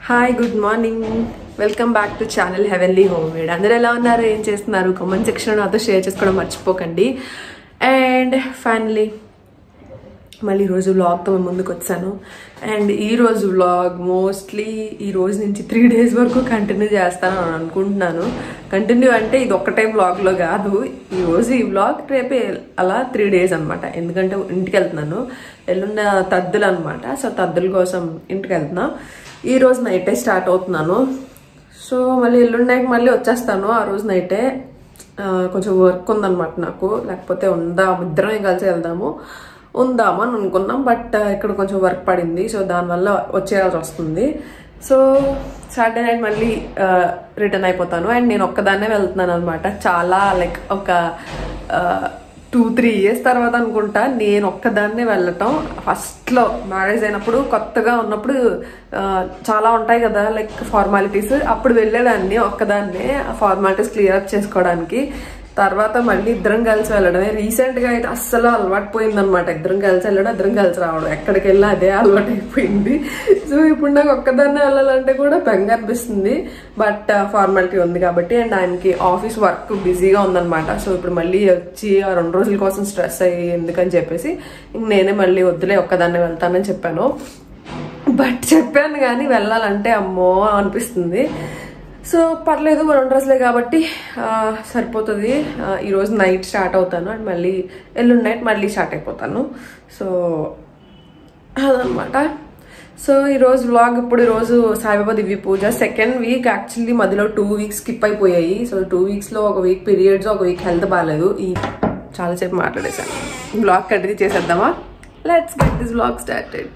Hi good morning welcome back to channel heavenly homemade. అందరూ ఎలా ఉన్నారు, ఏం చేస్తున్నారు? కామెంట్ సెక్షన్లో నాతో షేర్ చేసుకోవడం మర్చిపోకండి. అండ్ ఫైనలీ మళ్ళీ ఈరోజు వ్లాగ్తో మేము ముందుకు వచ్చాను. అండ్ ఈరోజు వ్లాగ్ మోస్ట్లీ ఈ రోజు నుంచి 3 days వరకు కంటిన్యూ చేస్తాను అని అనుకుంటున్నాను. కంటిన్యూ అంటే ఇది ఒక్కటే వ్లాగ్లో కాదు, ఈరోజు ఈ వ్లాగ్ రేపే అలా 3 days అనమాట. ఎందుకంటే ఇంటికి వెళ్తున్నాను, ఎల్లుండ తద్దులు అనమాట. సో తద్దుల కోసం ఇంటికి వెళ్తున్నా. ఈ రోజు నైటే స్టార్ట్ అవుతున్నాను. సో మళ్ళీ ఎల్లుండి నైట్ మళ్ళీ వచ్చేస్తాను. ఆ రోజు నైటే కొంచెం వర్క్ ఉందన్నమాట నాకు, లేకపోతే ఇద్దరం కలిసి ఉందామని అనుకున్నాం. బట్ ఇక్కడ కొంచెం వర్క్ పడింది, సో దానివల్ల వచ్చేయాల్సి వస్తుంది. సో సాటర్డే నైట్ మళ్ళీ రిటర్న్ అయిపోతాను. అండ్ నేను ఒక్కదాన్నే వెళ్తున్నాను అనమాట. చాలా లైక్ ఒక 2-3 years తర్వాత అనుకుంటా నేను ఒక్కదాన్నే వెళ్ళటం. ఫస్ట్లో మ్యారేజ్ అయినప్పుడు కొత్తగా ఉన్నప్పుడు చాలా ఉంటాయి కదా లైక్ ఫార్మాలిటీస్, అప్పుడు వెళ్ళేదాన్ని ఒక్కదాన్నే ఫార్మాలిటీస్ క్లియర్ అప్ చేసుకోవడానికి. తర్వాత మళ్ళీ ఇద్దరం కలిసి వెళ్ళడమే. రీసెంట్గా అయితే అస్సలు అలవాటు పోయిందనమాట. ఇద్దరం కలిసి వెళ్ళడం, ఇద్దరం కలిసి రావడం, ఎక్కడికి వెళ్ళినా అదే అలవాటు అయిపోయింది. సో ఇప్పుడు నాకు ఒక్కదాన్నే వెళ్ళాలంటే కూడా బెంగ అనిపిస్తుంది. బట్ ఫార్మాలిటీ ఉంది కాబట్టి. అండ్ ఆయనకి ఆఫీస్ వర్క్ బిజీగా ఉందనమాట. సో ఇప్పుడు మళ్ళీ వచ్చి ఆ 2 రోజుల కోసం స్ట్రెస్ అయ్యి ఎందుకని చెప్పేసి నేనే మళ్ళీ వద్దులే ఒక్కదాన్నే వెళ్తానని చెప్పాను. బట్ చెప్పాను కానీ వెళ్ళాలంటే అమ్మో అనిపిస్తుంది. సో పర్లేదు, 2 రోజులే కాబట్టి సరిపోతుంది. ఈరోజు నైట్ స్టార్ట్ అవుతాను అండ్ మళ్ళీ ఎల్లుండి నైట్ మళ్ళీ స్టార్ట్ అయిపోతాను. సో అదనమాట. సో ఈరోజు వ్లాగ్ ఈరోజు Saibaba Divya Puja 2nd week. Actually మధ్యలో 2 weeks స్కిప్ అయిపోయాయి. సో 2 weeksలో 1 week పీరియడ్స్, 1 week హెల్త్ బాగాలేదు. చాలాసేపు మాట్లాడేశాను. వ్లాగ్ కంటిన్యూ చేసేద్దామా? Let's get this vlog started.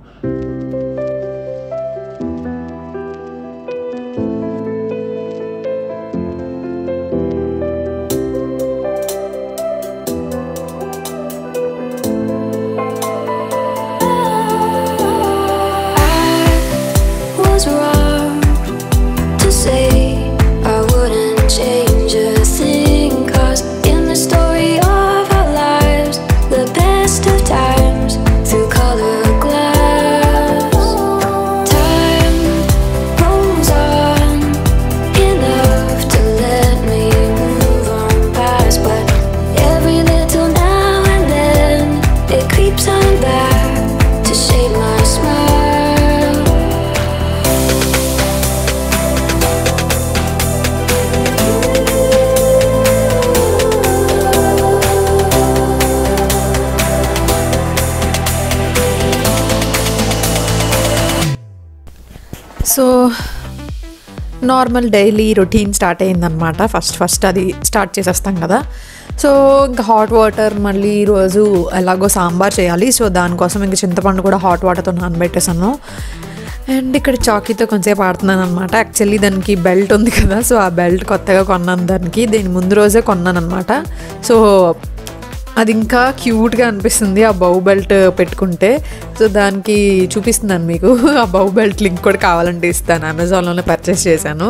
So normal daily routine start అయిందనమాట. ఫస్ట్ అది స్టార్ట్ చేసేస్తాం కదా. సో ఇంకా హాట్ వాటర్, మళ్ళీ ఈరోజు ఎలాగో సాంబార్ చేయాలి. సో దానికోసం ఇంకా చింతపండు కూడా హాట్ వాటర్తో నానబెట్టేసాను. అండ్ ఇక్కడ చాకీతో కొంచెంసేపు ఆడుతున్నాను అనమాట. యాక్చువల్లీ దానికి బెల్ట్ ఉంది కదా, సో ఆ బెల్ట్ కొత్తగా కొన్నాను దానికి. దీని ముందు రోజే కొన్నాను అనమాట. సో అది ఇంకా క్యూట్గా అనిపిస్తుంది ఆ బౌ బెల్ట్ పెట్టుకుంటే. సో దానికి చూపిస్తున్నాను మీకు. ఆ బౌ బెల్ట్ లింక్ కూడా కావాలంటే ఇస్తాను. అమెజాన్లోనే పర్చేస్ చేశాను.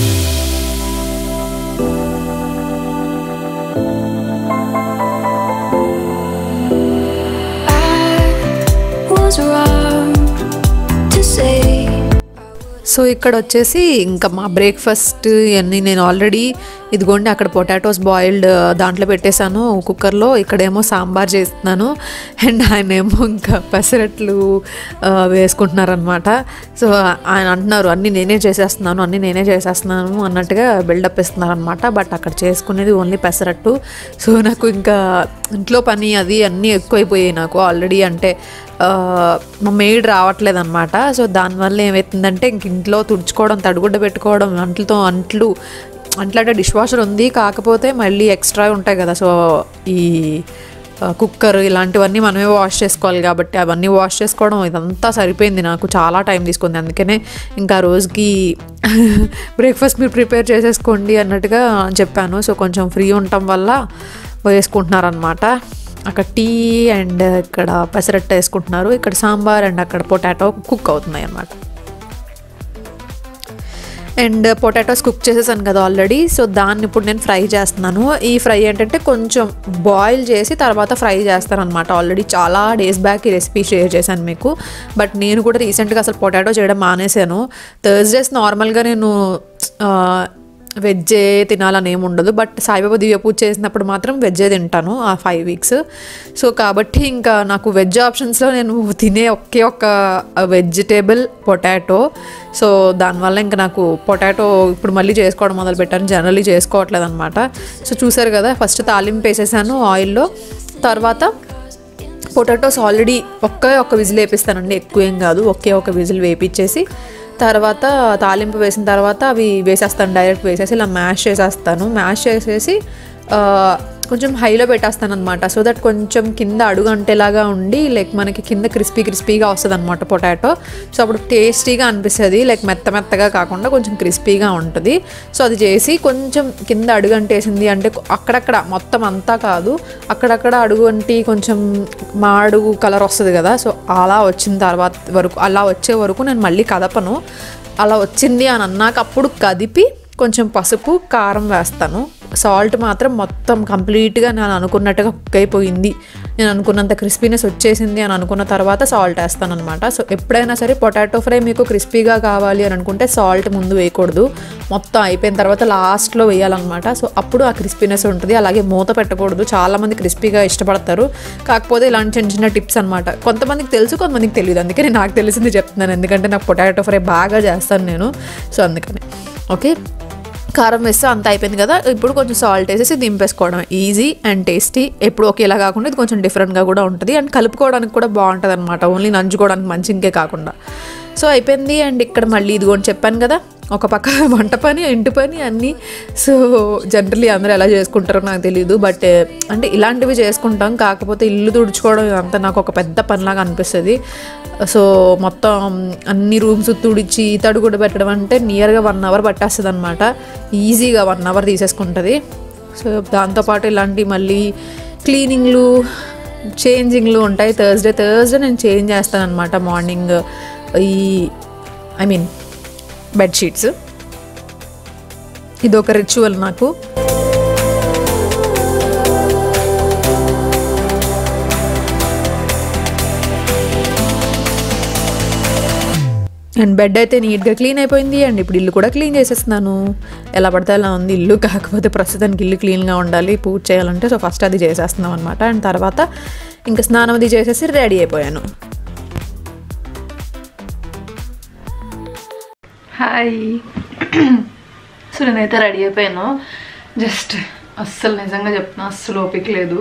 సో ఇక్కడ వచ్చేసి ఇంకా మా బ్రేక్ఫాస్ట్ ఇవన్నీ నేను ఆల్రెడీ ఇదిగోండి అక్కడ పొటాటోస్ బాయిల్డ్ దాంట్లో పెట్టేశాను కుక్కర్లో. ఇక్కడేమో సాంబార్ చేస్తున్నాను. అండ్ ఆయన ఏమో ఇంకా పెసరట్లు వేసుకుంటున్నారనమాట. సో ఆయన అంటున్నారు అన్నీ నేనే చేసేస్తున్నాను అన్నట్టుగా బిల్డప్ ఇస్తున్నారనమాట. బట్ అక్కడ చేసుకునేది ఓన్లీ పెసరట్టు. సో నాకు ఇంకా ఇంట్లో పని అది అన్నీ ఎక్కువైపోయాయి నాకు ఆల్రెడీ. అంటే మా మెయిడ్ రావట్లేదు అనమాట. సో దానివల్ల ఏమవుతుందంటే ఇంక ఇంట్లో తుడుచుకోవడం, తడిగుడ్డ పెట్టుకోవడం, అంట్లు అంటే డిష్ వాషర్ ఉంది, కాకపోతే మళ్ళీ ఎక్స్ట్రా ఉంటాయి కదా. సో ఈ కుక్కర్ ఇలాంటివన్నీ మనమే వాష్ చేసుకోవాలి కాబట్టి అవన్నీ వాష్ చేసుకోవడం ఇదంతా సరిపోయింది నాకు. చాలా టైం తీసుకుంది. అందుకనే ఇంకా రోజుకి బ్రేక్ఫాస్ట్ మీరు ప్రిపేర్ చేసేసుకోండి అన్నట్టుగా చెప్పాను. సో కొంచెం ఫ్రీ ఉండటం వల్ల వేసుకుంటున్నారనమాట. అక్కడ టీ అండ్ ఇక్కడ పెసరట్టు వేసుకుంటున్నారు. ఇక్కడ సాంబార్ అండ్ అక్కడ పొటాటో కుక్ అవుతున్నాయి అన్నమాట. అండ్ పొటాటోస్ కుక్ చేసేసాను కదా ఆల్రెడీ. సో దాన్ని ఇప్పుడు నేను ఫ్రై చేస్తున్నాను. ఈ ఫ్రై ఏంటంటే కొంచెం బాయిల్ చేసి తర్వాత ఫ్రై చేస్తాను అనమాట. ఆల్రెడీ చాలా డేస్ బ్యాక్ ఈ రెసిపీ షేర్ చేశాను మీకు. బట్ నేను కూడా రీసెంట్గా అసలు పొటాటో చేయడం మానేశాను. థర్స్డేస్ నార్మల్గా నేను వెజ్జే తినాలని ఏమి ఉండదు. బట్ సాయిబాబా దివ్య పూజ చేసినప్పుడు మాత్రం వెజ్జే తింటాను ఆ 5 వీక్స్. సో కాబట్టి ఇంకా నాకు వెజ్ ఆప్షన్స్లో నేను తినే ఒకే ఒక వెజిటేబుల్ పొటాటో. సో దానివల్ల ఇంకా నాకు పొటాటో ఇప్పుడు మళ్ళీ చేసుకోవడం మొదలుపెట్టాను. జనరల్లీ చేసుకోవట్లేదు అనమాట. సో చూసారు కదా, ఫస్ట్ తాలింపు వేసేసాను ఆయిల్లో. తర్వాత పొటాటోస్ ఆల్రెడీ ఒక్క విజిల్ వేపిస్తానండి, ఎక్కువ ఏం కాదు. ఒక విజిల్ వేపించేసి తర్వాత తాలింపు వేసిన తర్వాత అవి వేసేస్తాను, డైరెక్ట్ వేసేసి ఇలా మ్యాష్ చేసేసి కొంచెం హైలో పెట్టేస్తాను అనమాట. సో దట్ కొంచెం కింద అడుగు అంటేలాగా ఉండి లైక్ మనకి కింద క్రిస్పీగా వస్తుంది అనమాట పొటాటో. సో అప్పుడు టేస్టీగా అనిపిస్తుంది, లైక్ మెత్తగా కాకుండా కొంచెం క్రిస్పీగా ఉంటుంది. సో అది చేసి కొంచెం కింద అడుగు అంటేసింది అంటే అక్కడక్కడ, మొత్తం అంతా కాదు, అక్కడక్కడ అడుగు అంటి కొంచెం మాడుగు కలర్ వస్తుంది కదా. సో అలా వచ్చిన తర్వాత అలా వచ్చే వరకు నేను మళ్ళీ కదపను. అలా వచ్చింది అని అన్నాక అప్పుడు కదిపి కొంచెం పసుపు కారం వేస్తాను. సాల్ట్ మాత్రం మొత్తం కంప్లీట్గా నేను అనుకున్నట్టుగా కుక్ అయిపోయింది, నేను అనుకున్నంత క్రిస్పీనెస్ వచ్చేసింది అని అనుకున్న తర్వాత సాల్ట్ వేస్తాను అనమాట. సో ఎప్పుడైనా సరే పొటాటో ఫ్రై మీకు క్రిస్పీగా కావాలి అని అనుకుంటే సాల్ట్ ముందు వేయకూడదు, మొత్తం అయిపోయిన తర్వాత లాస్ట్లో వేయాలన్నమాట. సో అప్పుడు ఆ క్రిస్పీనెస్ ఉంటుంది. అలాగే మూత పెట్టకూడదు. చాలామంది క్రిస్పీగా ఇష్టపడతారు, కాకపోతే ఇలాంటి చిన్న టిప్స్ అనమాట. కొంతమందికి తెలుసు, కొంతమందికి తెలియదు. అందుకని నాకు తెలిసింది చెప్తున్నాను, ఎందుకంటే నాకు పొటాటో ఫ్రై బాగా చేస్తాను నేను. సో అందుకని ఓకే, కారం వేస్తే అంత అయిపోయింది కదా. ఇప్పుడు కొంచెం సాల్ట్ వేసేసి దింపేసుకోవడం. Easy and tasty. ఎప్పుడు ఒకేలా కాకుండా ఇది కొంచెం డిఫరెంట్గా కూడా ఉంటుంది. అండ్ కలుపుకోవడానికి కూడా బాగుంటుంది అనమాట, ఓన్లీ నంచుకోవడానికి మంచి ఇంకే కాకుండా. సో అయిపోయింది. అండ్ ఇక్కడ మళ్ళీ ఇదిగోని చెప్పాను కదా, ఒక పక్క వంట పని, ఇంటి పని అన్నీ. సో జనరల్లీ అందరూ ఎలా చేసుకుంటారో నాకు తెలియదు, బట్ అంటే ఇలాంటివి చేసుకుంటాం. కాకపోతే ఇల్లు తుడుచుకోవడం ఇదంతా నాకు ఒక పెద్ద పనిలాగా అనిపిస్తుంది. సో మొత్తం అన్ని రూమ్స్ తుడిచి తడి కూడా పెట్టడం అంటే నియర్గా 1 అవర్ పట్టేస్తుంది అనమాట. ఈజీగా 1 అవర్ తీసేసుకుంటుంది. సో దాంతోపాటు ఇలాంటి మళ్ళీ క్లీనింగ్లు, చేంజింగ్లు ఉంటాయి. థర్స్డే నేను చేంజ్ చేస్తాను అనమాట మార్నింగ్ బెడ్షీట్స్. ఇదొక రిచువల్ నాకు. అండ్ బెడ్ అయితే నీట్గా క్లీన్ అయిపోయింది. అండ్ ఇప్పుడు ఇల్లు కూడా క్లీన్ చేసేస్తున్నాను. ఎలా పడితే అలా ఉంది ఇల్లు, కాకపోతే ప్రస్తుతానికి ఇల్లు క్లీన్గా ఉండాలి పూజ చేయాలంటే. సో ఫస్ట్ అది చేసేస్తున్నాం అనమాట. అండ్ తర్వాత ఇంకా స్నానం అది చేసేసి రెడీ అయిపోయాను. హాయ్. సో నేనైతే రెడీ అయిపోయాను. జస్ట్ అస్సలు నిజంగా చెప్తున్నా, అస్సలు ఓపిక లేదు.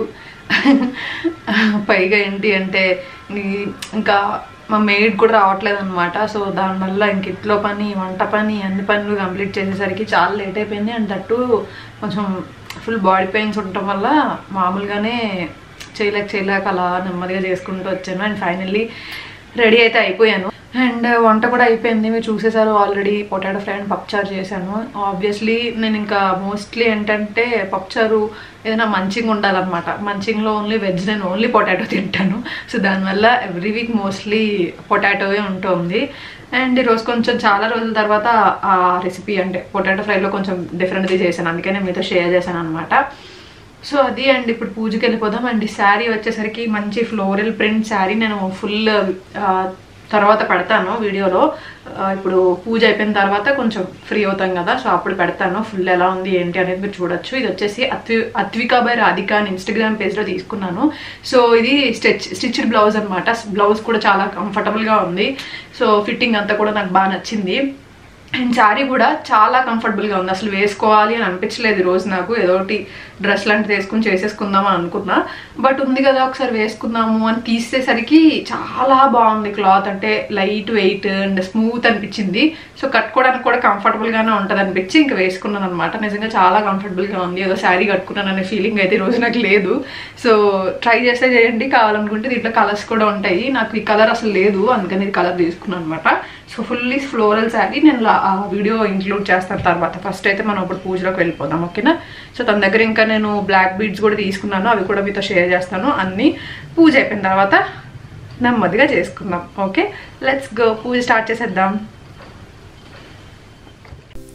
పైగా ఏంటి అంటే ఇంకా మా మెయిడ్ కూడా రావట్లేదు అనమాట. సో దానివల్ల ఇంక ఇంట్లో పని, వంట పని, అన్ని పనులు కంప్లీట్ చేసేసరికి చాలా లేట్ అయిపోయింది. అండ్ దట్టు కొంచెం ఫుల్ బాడీ పెయిన్స్ ఉండటం వల్ల మామూలుగానే చేయలేక అలా నెమ్మదిగా చేసుకుంటూ వచ్చాను. అండ్ ఫైనల్లీ రెడీ అయితే అయిపోయాను. అండ్ వంట కూడా అయిపోయింది, మీరు చూసేసారు ఆల్రెడీ. పొటాటో ఫ్రై అండ్ పప్పుచారు చేశాను. ఆబ్వియస్లీ నేను ఇంకా మోస్ట్లీ ఏంటంటే పప్పుచారు ఏదైనా మంచింగ్ ఉండాలన్నమాట. మంచింగ్లో ఓన్లీ వెజ్, నేను ఓన్లీ పొటాటో తింటాను. సో దానివల్ల ఎవ్రీ వీక్ మోస్ట్లీ పొటాటోవే ఉంటుంది. అండ్ ఈరోజు కొంచెం చాలా రోజుల తర్వాత ఆ రెసిపీ అంటే పొటాటో ఫ్రైలో కొంచెం డిఫరెంట్గా చేశాను, అందుకనే మీతో షేర్ చేశాను అనమాట. సో అది. అండ్ ఇప్పుడు పూజకి వెళ్ళిపోదాం. అండ్ ఈ శారీ వచ్చేసరికి మంచి ఫ్లోరల్ ప్రింట్ శారీ. నేను ఫుల్ తర్వాత పెడతాను వీడియోలో. ఇప్పుడు పూజ అయిపోయిన తర్వాత కొంచెం ఫ్రీ అవుతాం కదా, సో అప్పుడు పెడతాను ఫుల్ ఎలా ఉంది ఏంటి అనేది మీరు చూడొచ్చు. ఇది వచ్చేసి అత్వికా బై రాధిక అని ఇన్స్టాగ్రామ్ పేజ్లో తీసుకున్నాను. సో ఇది స్టిచ్డ్ బ్లౌజ్ అనమాట. బ్లౌజ్ కూడా చాలా కంఫర్టబుల్గా ఉంది. సో ఫిట్టింగ్ అంతా కూడా నాకు బాగా నచ్చింది. అండ్ శారీ కూడా చాలా కంఫర్టబుల్గా ఉంది. అసలు వేసుకోవాలి అని అనిపించలేదు ఈరోజు నాకు. ఏదోటి డ్రెస్ లాంటిది వేసుకుని చేసేసుకుందాం అని అనుకున్నా, బట్ ఉంది కదా ఒకసారి వేసుకుందాము అని తీసేసరికి చాలా బాగుంది క్లాత్. అంటే లైట్ వెయిట్ అండ్ స్మూత్ అనిపించింది. సో కట్టుకోవడానికి కూడా కంఫర్టబుల్గానే ఉంటుంది అనిపించి ఇంకా వేసుకున్నాను అనమాట. నిజంగా చాలా కంఫర్టబుల్గా ఉంది. ఏదో శారీ కట్టుకున్నాను అనే ఫీలింగ్ అయితే ఈరోజు నాకు లేదు. సో ట్రై చేస్తే చేయండి, కావాలనుకుంటే దీంట్లో కలర్స్ కూడా ఉంటాయి. నాకు ఈ కలర్ అసలు లేదు, అందుకని ఇది కలర్ తీసుకున్నాను అనమాట. So fully floral sari. నేను ఆ వీడియో ఇంక్లూడ్ చేస్తాను తర్వాత. ఫస్ట్ అయితే మనం ఇప్పుడు పూజలోకి వెళ్ళిపోదాం, ఓకేనా. సో తన దగ్గర ఇంకా నేను బ్లాక్ బీడ్స్ కూడా తీసుకున్నాను, అవి కూడా మీతో షేర్ చేస్తాను. అన్నీ పూజ అయిపోయిన తర్వాత నెమ్మదిగా చేసుకుందాం. Okay, let's go. పూజ స్టార్ట్ చేసేద్దాం.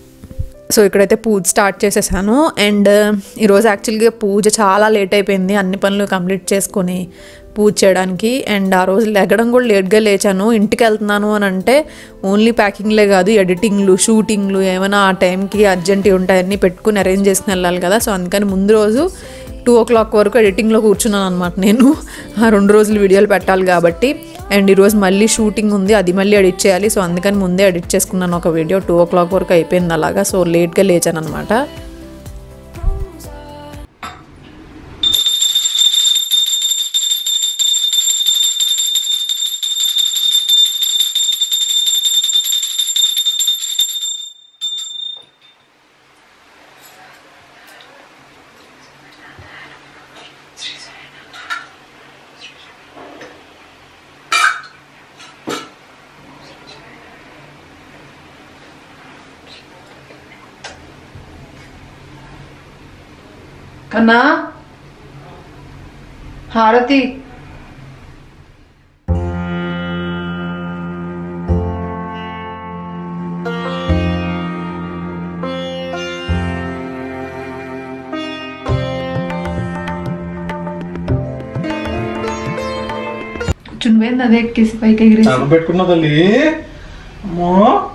సో ఇక్కడైతే పూజ స్టార్ట్ చేసేసాను. అండ్ ఈరోజు యాక్చువల్గా పూజ చాలా లేట్ అయిపోయింది, అన్ని పనులు కంప్లీట్ చేసుకొని పూజ చేయడానికి. అండ్ ఆ రోజు లెగడం కూడా లేట్గా లేచాను. ఇంటికి వెళ్తున్నాను అని అంటే ఓన్లీ ప్యాకింగ్లే కాదు, ఎడిటింగ్లు, షూటింగ్లు ఏమైనా ఆ టైంకి అర్జెంట్ ఉంటాయన్నీ పెట్టుకుని అరేంజ్ చేసుకుని వెళ్ళాలి కదా. సో అందుకని ముందు రోజు 2 o'clock వరకు ఎడిటింగ్లో కూర్చున్నాను అనమాట నేను. ఆ 2 రోజులు వీడియోలు పెట్టాలి కాబట్టి. అండ్ ఈరోజు మళ్ళీ షూటింగ్ ఉంది, అది మళ్ళీ ఎడిట్ చేయాలి. సో అందుకని ముందే ఎడిట్ చేసుకున్నాను ఒక వీడియో. 2 o'clock వరకు అయిపోయింది అలాగా. సో లేట్గా లేచాను అనమాట. కన్నా హారతి చున్వేంది అదే ఎక్కేసి పైకి ఎగిరేసి పెట్టుకున్న తల్లి. అమ్మో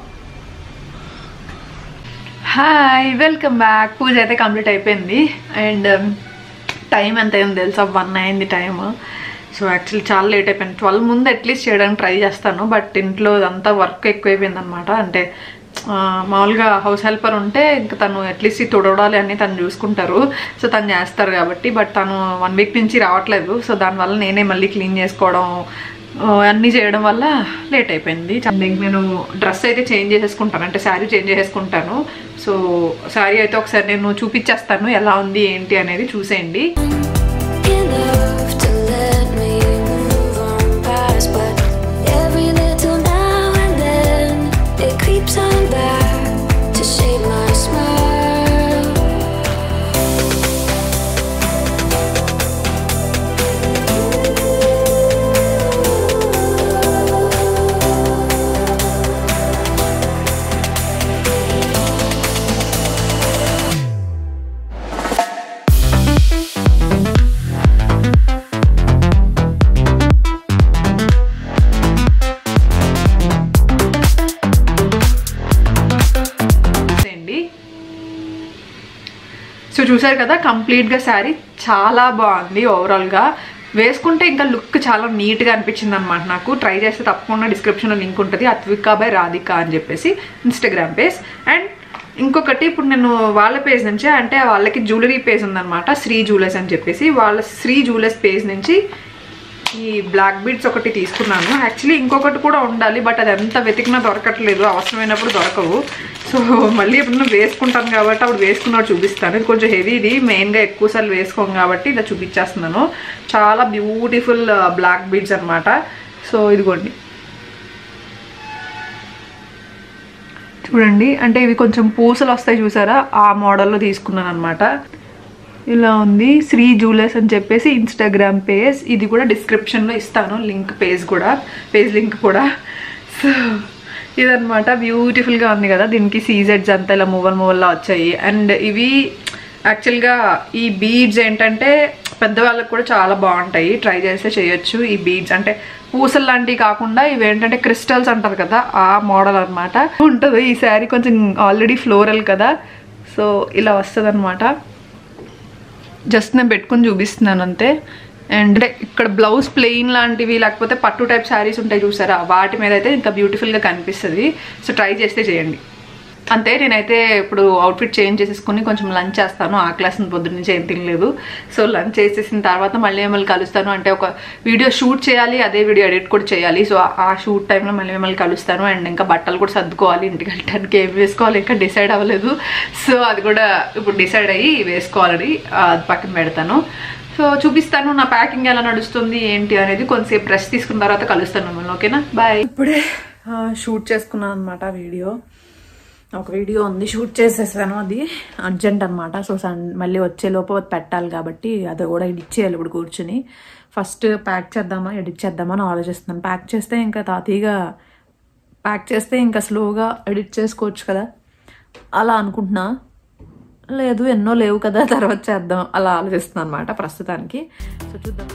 హాయ్, వెల్కమ్ బ్యాక్. పూజ అయితే కంప్లీట్ అయిపోయింది. అండ్ టైం ఎంత అయింది తెలుసా? 1 అయింది టైమ్. సో యాక్చువల్లీ చాలా లేట్ అయిపోయింది. 12 ముందు అట్లీస్ట్ చేయడానికి ట్రై చేస్తాను, బట్ ఇంట్లో అంతా వర్క్ ఎక్కువైపోయింది అనమాట. అంటే మామూలుగా హౌస్ హెల్పర్ ఉంటే ఇంకా తను అట్లీస్ట్ తుడవడాలి అన్నీ తను చూసుకుంటారు, సో తను చేస్తారు కాబట్టి. బట్ తను 1 week నుంచి రావట్లేదు. సో దానివల్ల నేనే మళ్ళీ క్లీన్ చేసుకోవడం అన్నీ చేయడం వల్ల లేట్ అయిపోయింది. నేను డ్రెస్ అయితే చేంజ్ చేసేసుకుంటాను, అంటే శారీ చేంజ్ చేసేసుకుంటాను. సో శారీ అయితే ఒకసారి నేను చూపించేస్తాను ఎలా ఉంది ఏంటి అనేది, చూసేయండి. సో చూసారు కదా, కంప్లీట్గా శారీ చాలా బాగుంది. ఓవరాల్గా వేసుకుంటే ఇంకా లుక్ చాలా నీట్గా అనిపించింది అనమాట నాకు. ట్రై చేస్తే తప్పకుండా డిస్క్రిప్షన్లో లింక్ ఉంటుంది, అత్విక బై రాధిక అని చెప్పేసి ఇన్స్టాగ్రామ్ పేజ్. అండ్ ఇంకొకటి ఇప్పుడు నేను వాళ్ళ పేజ్ నుంచి, అంటే వాళ్ళకి జ్యువెలరీ పేజ్ ఉందన్నమాట, శ్రీ జ్యువెలర్స్ అని చెప్పేసి. వాళ్ళ శ్రీ జ్యువెలర్స్ పేజ్ నుంచి ఈ బ్లాక్ బీడ్స్ ఒకటి తీసుకున్నాను. యాక్చువల్లీ ఇంకొకటి కూడా ఉండాలి, బట్ అది ఎంత వెతికినా దొరకట్లేదు, అవసరమైనప్పుడు దొరకవు. సో మళ్ళీ ఇప్పుడు నేను వేసుకుంటాను కాబట్టి అప్పుడు వేసుకున్నట్టు చూపిస్తాను. ఇది కొంచెం హెవీ, ఇది మెయిన్గా ఎక్కువసార్లు వేసుకోం కాబట్టి ఇలా చూపించేస్తున్నాను. చాలా బ్యూటిఫుల్ బ్లాక్ బీడ్స్ అనమాట. సో ఇదిగోండి చూడండి, అంటే ఇవి కొంచెం పూసలు వస్తాయి చూసారా, ఆ మోడల్లో తీసుకున్నాను అనమాట. ఇలా ఉంది, శ్రీ జ్యువెలర్స్ అని చెప్పేసి ఇన్స్టాగ్రామ్ పేజ్. ఇది కూడా డిస్క్రిప్షన్లో ఇస్తాను లింక్, పేజ్ లింక్ కూడా. సో ఇదనమాట, బ్యూటిఫుల్గా ఉంది కదా. దీనికి సీజెడ్స్ అంతా ఇలా మూవల్లా వచ్చాయి. అండ్ ఇవి యాక్చువల్గా ఈ బీడ్స్ ఏంటంటే పెద్దవాళ్ళకి కూడా చాలా బాగుంటాయి, ట్రై చేస్తే చేయొచ్చు. ఈ బీడ్స్ అంటే పూసలు లాంటివి కాకుండా ఇవి ఏంటంటే క్రిస్టల్స్ అంటారు కదా, ఆ మోడల్ అనమాట ఉంటుంది. ఈ శారీ కొంచెం ఆల్రెడీ ఫ్లోరల్ కదా, సో ఇలా వస్తుంది అనమాట. జస్ట్ నేను పెట్టుకుని చూపిస్తున్నాను అంతే. అండ్ ఇక్కడ బ్లౌజ్ ప్లెయిన్ లాంటివి లేకపోతే పట్టు టైప్ శారీస్ ఉంటాయి చూసారా, వాటి మీద అయితే ఇంకా బ్యూటిఫుల్గా కనిపిస్తుంది. సో ట్రై చేస్తే చేయండి అంతే. నేనైతే ఇప్పుడు అవుట్ఫిట్ చేంజ్ చేసేసుకుని కొంచెం లంచ్ చేస్తాను, ఆ క్లాస్ పొద్దున్న నుంచి ఏం తినలేదు. సో లంచ్ చేసేసిన తర్వాత మళ్ళీ కలుస్తాను. అంటే ఒక వీడియో షూట్ చేయాలి, అదే వీడియో ఎడిట్ కూడా చేయాలి. సో ఆ షూట్ టైంలో మళ్ళీ కలుస్తాను. అండ్ ఇంకా బట్టలు కూడా సర్దుకోవాలి, ఇంటికి వెళ్ళడానికి ఏం వేసుకోవాలి ఇంకా డిసైడ్ అవ్వలేదు. సో అది కూడా ఇప్పుడు డిసైడ్ అయ్యి వేసుకోవాలని అది పక్కన పెడతాను. సో చూపిస్తాను నా ప్యాకింగ్ ఎలా నడుస్తుంది ఏంటి అనేది. కొంతసేపు రెస్ట్ తీసుకున్న తర్వాత కలుస్తాను మిమ్మల్ని, ఓకేనా? బాయ్. ఇప్పుడే షూట్ చేసుకున్నాను అనమాట వీడియో. ఒక వీడియో ఉంది, షూట్ చేసేసాను, అది అర్జెంట్ అనమాట. సో మళ్ళీ వచ్చేలోపు పెట్టాలి కాబట్టి అది కూడా ఎడిట్ చేయాలి ఇప్పుడు కూర్చుని. ఫస్ట్ ప్యాక్ చేద్దామా ఎడిట్ చేద్దామని ఆలోచిస్తున్నాను. ప్యాక్ చేస్తే ఇంకా తాతీగా ప్యాక్ చేస్తే ఇంకా స్లోగా ఎడిట్ చేసుకోవచ్చు కదా. అలా అనుకుంటున్నా. లేదు, ఎన్నో లేవు కదా, తర్వాత చేద్దాం అలా ఆలోచిస్తున్నాను అనమాట ప్రస్తుతానికి. సో చూద్దాం.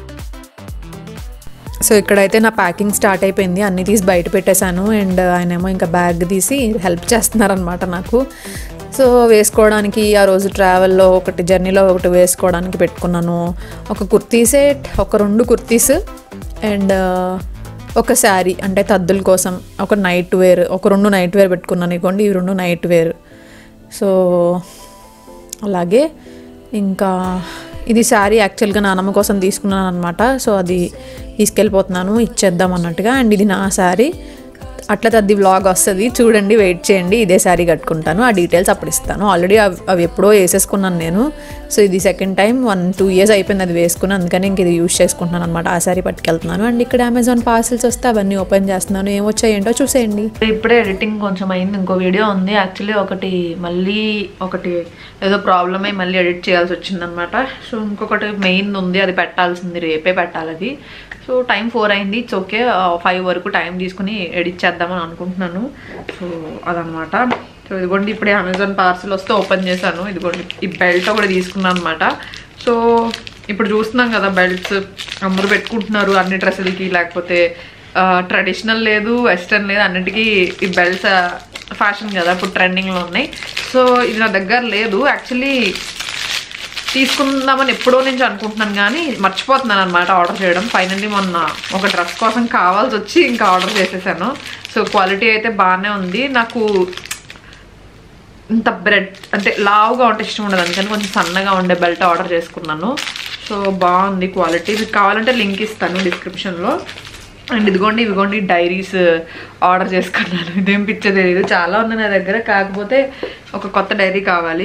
సో ఇక్కడైతే నా ప్యాకింగ్ స్టార్ట్ అయిపోయింది. అన్నీ తీసి బయట పెట్టేశాను. అండ్ ఆయనేమో ఇంకా బ్యాగ్ తీసి హెల్ప్ చేస్తున్నారనమాట నాకు. సో వేసుకోవడానికి ఆ రోజు ట్రావెల్లో ఒకటి, జర్నీలో ఒకటి వేసుకోవడానికి పెట్టుకున్నాను. ఒక కుర్తీ సెట్, ఒక 2 కుర్తీస్ అండ్ ఒక శారీ అంటే తద్దుల కోసం, ఒక నైట్ వేర్, ఒక 2 నైట్ వేర్ పెట్టుకున్నాను. ఇవ్వండి, ఇవి 2 నైట్ వేర్. సో అలాగే ఇంకా ఇది శారీ యాక్చువల్గా నానమ్మ కోసం తీసుకున్నాను అనమాట. సో అది తీసుకెళ్ళిపోతున్నాను ఇచ్చేద్దాం అన్నట్టుగా. అండ్ ఇది నా శారీ. అట్లా తద్ది వ్లాగ్ వస్తుంది చూడండి, వెయిట్ చేయండి. ఇదే శారీ కట్టుకుంటాను, ఆ డీటెయిల్స్ అప్పుడు ఇస్తాను. ఆల్రెడీ అవి ఎప్పుడో వేసేసుకున్నాను నేను. సో ఇది సెకండ్ టైం, 1-2 years అయిపోయింది అది వేసుకున్నాను. అందుకని ఇంక ఇది యూజ్ చేసుకుంటున్నాను అనమాట. ఆ శారీ పట్టుకెళ్తున్నాను. అండ్ ఇక్కడ అమెజాన్ పార్సిల్స్ వస్తే అవన్నీ ఓపెన్ చేస్తున్నాను. ఏమొచ్చాయి ఏంటో చూసేయండి. ఇప్పుడే ఎడిటింగ్ కొంచెం అయింది. ఇంకో వీడియో ఉంది యాక్చువల్లీ, ఒకటి ఏదో ప్రాబ్లమ్ అయ్యి మళ్ళీ ఎడిట్ చేయాల్సి వచ్చిందనమాట. సో ఇంకొకటి మెయిన్ ఉంది, అది పెట్టాల్సింది, రేపే పెట్టాలి అది. సో టైం 4 అయింది. ఇట్స్ ఓకే, 5 వరకు టైం తీసుకుని ఎడిట్ చేద్దామని అనుకుంటున్నాను. సో అదనమాట. సో ఇదిగోండి, ఇప్పుడే అమెజాన్ పార్సిల్ వస్తే ఓపెన్ చేశాను. ఇదిగోండి, ఈ బెల్ట్ కూడా తీసుకున్నాను అనమాట. సో ఇప్పుడు చూస్తున్నాం కదా, బెల్ట్స్ అందరూ పెట్టుకుంటున్నారు అన్ని డ్రెస్సులకి. లేకపోతే ట్రెడిషనల్ లేదు, వెస్టర్న్ లేదు, అన్నిటికీ ఈ బెల్ట్స్ ఫ్యాషన్ కదా, ఇప్పుడు ట్రెండింగ్లో ఉన్నాయి. సో ఇది నా దగ్గర లేదు యాక్చువల్లీ, తీసుకుందామని ఎప్పుడో నుంచి అనుకుంటున్నాను కానీ మర్చిపోతున్నాను అనమాట ఆర్డర్ చేయడం. ఫైనల్లీ మొన్న ఒక డ్రెస్ కోసం కావాల్సి వచ్చి ఇంకా ఆర్డర్ చేసేసాను. సో క్వాలిటీ అయితే బాగానే ఉంది. నాకు ఇంత బ్రెడ్ అంటే లావుగా ఉంటే ఇష్టం ఉండదు, అందుకని కొంచెం సన్నగా ఉండే బెల్ట్ ఆర్డర్ చేసుకున్నాను. సో బాగుంది క్వాలిటీ. మీకు కావాలంటే లింక్ ఇస్తాను డిస్క్రిప్షన్లో. అండ్ ఇవిగోండి డైరీస్ ఆర్డర్ చేసుకున్నాను. ఇదేం పిచ్చో తెలియదు, చాలా ఉంది నా దగ్గర. కాకపోతే ఒక కొత్త డైరీ కావాలి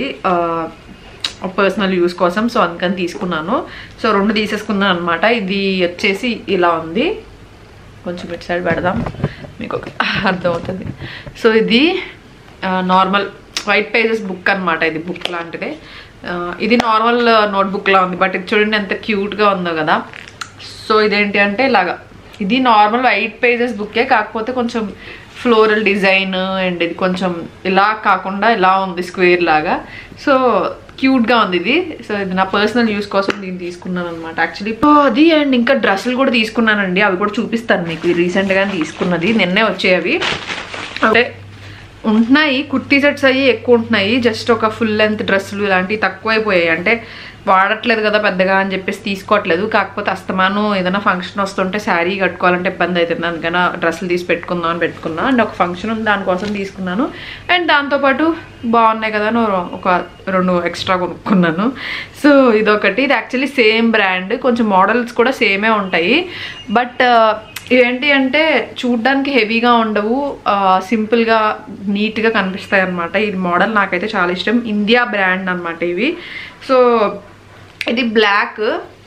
పర్సనల్ యూస్ కోసం. సో అందుకని తీసుకున్నాను. సో 2 తీసేసుకున్నాను అనమాట. ఇది వచ్చేసి ఇలా ఉంది, కొంచెం ఇటు సైడ్ పెడదాం మీకు అర్థమవుతుంది. సో ఇది నార్మల్ వైట్ పేజెస్ బుక్ అనమాట. ఇది బుక్ లాంటిదే. ఇది నార్మల్ నోట్బుక్లా ఉంది, బట్ ఇది చూడండి ఎంత క్యూట్గా ఉందో కదా. సో ఇదేంటి అంటే ఇలాగా, ఇది నార్మల్ వైట్ పేజెస్ బుక్కే, కాకపోతే కొంచెం ఫ్లోరల్ డిజైన్ అండ్ ఇది కొంచెం ఇలా కాకుండా ఇలా ఉంది స్క్వేర్ లాగా. సో క్యూట్గా ఉంది ఇది. సో ఇది నా పర్సనల్ యూస్ కోసం దీన్ని తీసుకున్నాను అనమాట యాక్చువల్లీ. అది అండ్ ఇంకా డ్రెస్సులు కూడా తీసుకున్నానండి, అవి కూడా చూపిస్తాను మీకు. రీసెంట్గానే తీసుకున్నది, నిన్నే వచ్చాయి అవి. అంటే ఉంటున్నాయి కుర్తీ సెట్స్ అయ్యి ఎక్కువ ఉంటున్నాయి, జస్ట్ ఒక ఫుల్ లెంత్ డ్రెస్సులు ఇలాంటివి తక్కువైపోయాయి. అంటే వాడట్లేదు కదా పెద్దగా అని చెప్పేసి తీసుకోవట్లేదు. కాకపోతే అస్తమాను ఏదైనా ఫంక్షన్ వస్తుంటే శారీ కట్టుకోవాలంటే ఇబ్బంది అవుతుంది, అందుకని డ్రెస్సులు తీసి పెట్టుకుందాం అని పెట్టుకున్నా. అండ్ ఒక ఫంక్షన్ ఉంది, దానికోసం తీసుకున్నాను. అండ్ దాంతోపాటు బాగున్నాయి కదా ఒక 2 ఎక్స్ట్రా కొనుక్కున్నాను. సో ఇదొకటి. ఇది యాక్చువల్లీ సేమ్ బ్రాండ్, కొంచెం మోడల్స్ కూడా సేమే ఉంటాయి. బట్ ఇవేంటి అంటే చూడ్డానికి హెవీగా ఉండవు, సింపుల్గా నీట్గా కనిపిస్తాయి అనమాట. ఇది మోడల్ నాకైతే చాలా ఇష్టం. ఇండియా బ్రాండ్ అనమాట ఇవి. సో ఇది బ్లాక్,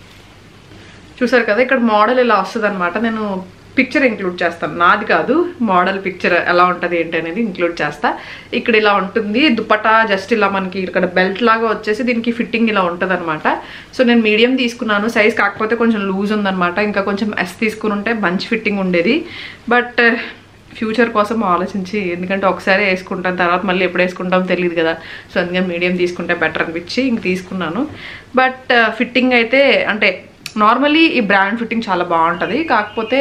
చూసారు కదా, ఇక్కడ మోడల్ ఇలా వస్తుంది అనమాట. నేను పిక్చర్ ఇంక్లూడ్ చేస్తాను, నాది కాదు, మోడల్ పిక్చర్ ఎలా ఉంటుంది ఏంటి అనేది ఇంక్లూడ్ చేస్తా. ఇక్కడ ఇలా ఉంటుంది దుపట్టా, జస్ట్ ఇలా మనకి ఇక్కడ బెల్ట్ లాగా వచ్చేసి దీనికి ఫిట్టింగ్ ఇలా ఉంటుంది అనమాట. సో నేను మీడియం తీసుకున్నాను సైజ్, కాకపోతే కొంచెం లూజ్ ఉందనమాట. ఇంకా కొంచెం ఎస్ తీసుకుని ఉంటే మంచి ఫిట్టింగ్ ఉండేది. బట్ ఫ్యూచర్ కోసం ఆలోచించి, ఎందుకంటే ఒకసారి వేసుకుంటాం, తర్వాత మళ్ళీ ఎప్పుడు వేసుకుంటాం తెలియదు కదా. సో అందుకని మీడియం తీసుకుంటే బెటర్ అనిపించి ఇంక తీసుకున్నాను. బట్ ఫిట్టింగ్ అయితే అంటే నార్మలీ ఈ బ్రాండ్ ఫిట్టింగ్ చాలా బాగుంటుంది, కాకపోతే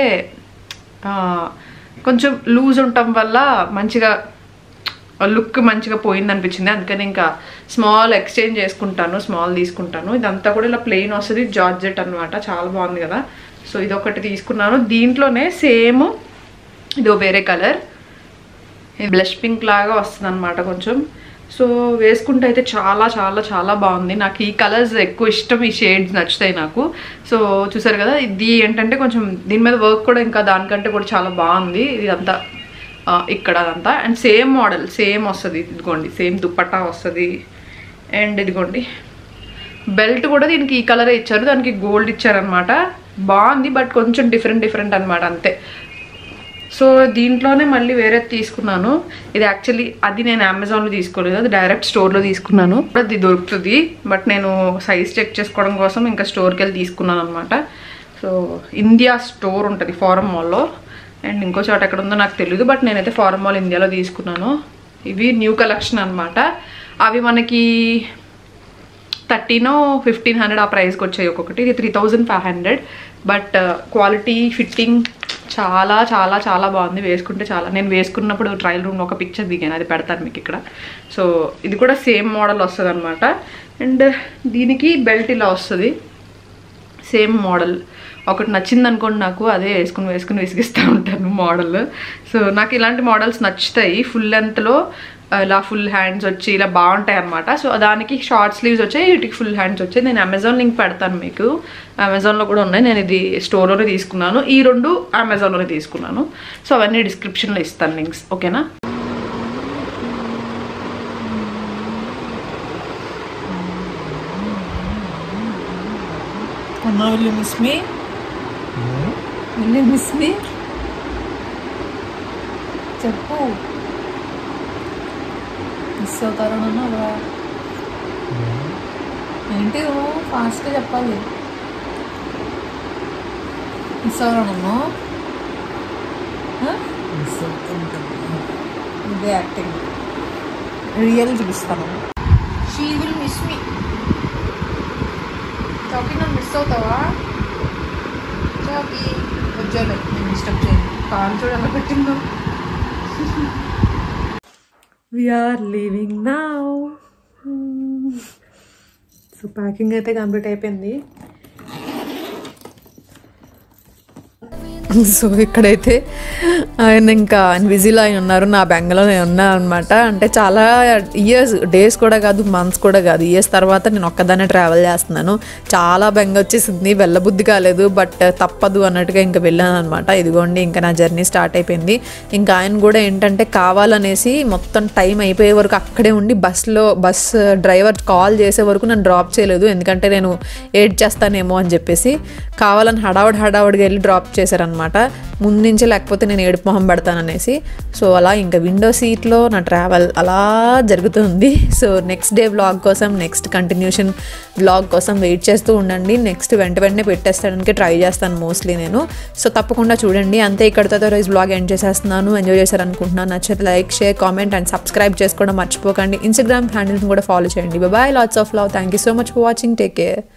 కొంచెం లూజ్ ఉండటం వల్ల మంచిగా లుక్ మంచిగా పోయింది అనిపించింది. అందుకని ఇంకా స్మాల్ ఎక్స్చేంజ్ చేసుకుంటాను, స్మాల్ తీసుకుంటాను. ఇదంతా కూడా ఇలా ప్లెయిన్ వస్తుంది, జార్జెట్ అనమాట, చాలా బాగుంది కదా. సో ఇదొకటి తీసుకున్నాను. దీంట్లోనే సేమ్ ఇదో వేరే కలర్, బ్లష్ పింక్ లాగా వస్తుంది అనమాట కొంచెం. సో వేసుకుంటే అయితే చాలా చాలా చాలా బాగుంది. నాకు ఈ కలర్స్ ఎక్కువ ఇష్టం, ఈ షేడ్స్ నచ్చుతాయి నాకు. సో చూసారు కదా, ఇది ఏంటంటే కొంచెం దీని మీద వర్క్ కూడా ఇంకా దానికంటే కూడా చాలా బాగుంది. ఇదంతా ఇక్కడ అదంతా అండ్ సేమ్ మోడల్ సేమ్ వస్తుంది. ఇదిగోండి సేమ్ దుపట్టా వస్తుంది. అండ్ ఇదిగోండి బెల్ట్ కూడా దీనికి ఈ కలరే ఇచ్చారు, దానికి గోల్డ్ ఇచ్చారనమాట. బాగుంది, బట్ కొంచెం డిఫరెంట్ అనమాట అంతే. సో దీంట్లోనే మళ్ళీ వేరే తీసుకున్నాను. ఇది యాక్చువల్లీ అది నేను అమెజాన్లో తీసుకోలేదు, అది డైరెక్ట్ స్టోర్లో తీసుకున్నాను. అది దొరుకుతుంది, బట్ నేను సైజ్ చెక్ చేసుకోవడం కోసం ఇంకా స్టోర్కి వెళ్ళి తీసుకున్నాను అనమాట. సో ఇండియా స్టోర్ ఉంటుంది ఫారం మాల్లో, అండ్ ఇంకో చోట ఎక్కడ ఉందో నాకు తెలియదు, బట్ నేనైతే ఫారం మాల్ ఇండియాలో తీసుకున్నాను. ఇవి న్యూ కలెక్షన్ అనమాట. అవి మనకి 1300-1500 ఆ ప్రైస్కి వచ్చాయి ఒక్కొక్కటి. ఇది 3500. బట్ క్వాలిటీ ఫిట్టింగ్ చాలా చాలా చాలా బాగుంది. వేసుకుంటే చాలా, నేను వేసుకున్నప్పుడు ట్రయల్ రూమ్లో ఒక పిక్చర్ దిగాను, అది పెడతాను మీకు ఇక్కడ. సో ఇది కూడా సేమ్ మోడల్ వస్తుంది అనమాట. అండ్ దీనికి బెల్ట్ ఇలా వస్తుంది, సేమ్ మోడల్. ఒకటి నచ్చింది అనుకోండి నాకు, అదే వేసుకుని విసిగిస్తూ ఉంటాను మోడల్. సో నాకు ఇలాంటి మోడల్స్ నచ్చుతాయి. ఫుల్ లెంత్లో ఇలా ఫుల్ హ్యాండ్స్ వచ్చి ఇలా బాగుంటాయి అనమాట. సో దానికి షార్ట్ స్లీవ్స్ వచ్చాయి, వీటికి ఫుల్ హ్యాండ్స్ వచ్చాయి. నేను అమెజాన్ లింక్ పెడతాను మీకు, అమెజాన్లో కూడా ఉన్నాయి. నేను ఇది స్టోర్లోనే తీసుకున్నాను, ఈ 2 అమెజాన్లోనే తీసుకున్నాను. సో అవన్నీ డిస్క్రిప్షన్లో ఇస్తాను లింక్స్, ఓకేనా. Will you miss me? Will you miss me? చెప్పు, మిస్ అవుతారన్నా ఏంటి ఫాస్ట్గా చెప్పాలి. మిస్ అవుతారన్నా, ఇదే యాక్టింగ్, రియల్ చూపిస్తాను. She will miss me. చాకీ నన్ను మిస్ అవుతావా? చాకీ వచ్చాను, నేను డిస్టర్బ్ చేయను. కాల్ చూడ ఎలా పెట్టిందో. We are leaving now. So packing అయితే కంప్లీట్ అయిపోయింది. సో ఇక్కడైతే ఆయన ఇంకా బిజీలో ఆయన ఉన్నారు, నా బెంగలో నేను ఉన్నాను అనమాట. అంటే చాలా ఇయర్స్, డేస్ కూడా కాదు, మంత్స్ కూడా కాదు, ఇయర్స్ తర్వాత నేను ఒక్కదాన్నే ట్రావెల్ చేస్తున్నాను. చాలా బెంగ వచ్చేసింది, వెళ్ళబుద్ధి కాలేదు, బట్ తప్పదు అన్నట్టుగా ఇంకా వెళ్ళాను అనమాట. ఇదిగోండి ఇంకా నా జర్నీ స్టార్ట్ అయిపోయింది. ఇంకా ఆయన కూడా ఏంటంటే కావాలనేసి మొత్తం టైం అయిపోయే వరకు అక్కడే ఉండి బస్ డ్రైవర్ కాల్ చేసే వరకు నన్ను డ్రాప్ చేయలేదు, ఎందుకంటే నేను ఏడ్ చేస్తానేమో అని చెప్పేసి. కావాలని హడావుడిగా వెళ్ళి డ్రాప్ చేశారనమాట ముందు నుంచి, లేకపోతే నేను ఏడుపు మొహం పెడతాననేసి. సో అలా ఇంకా విండో సీట్లో నా ట్రావెల్ అలా జరుగుతుంది. సో నెక్స్ట్ డే వ్లాగ్ కోసం, నెక్స్ట్ కంటిన్యూషన్ వ్లాగ్ కోసం వెయిట్ చేస్తూ ఉండండి. నెక్స్ట్ వెంటనే పెట్టేస్తాడానికి ట్రై చేస్తాను మోస్ట్లీ నేను. సో తప్పకుండా చూడండి. అంతే, ఇక్కడితో రోజు వ్లాగ్ ఎండ్ చేసేస్తున్నాను. ఎంజాయ్ చేశారనుకుంటున్నాను. నచ్చితే like, share, comment and subscribe చేసుకోవడం మర్చిపోకండి. ఇన్స్టాగ్రామ్ హ్యాండిల్ని కూడా ఫాలో చేయండి. Bye, lots of love. Thank you so much for watching. Take care.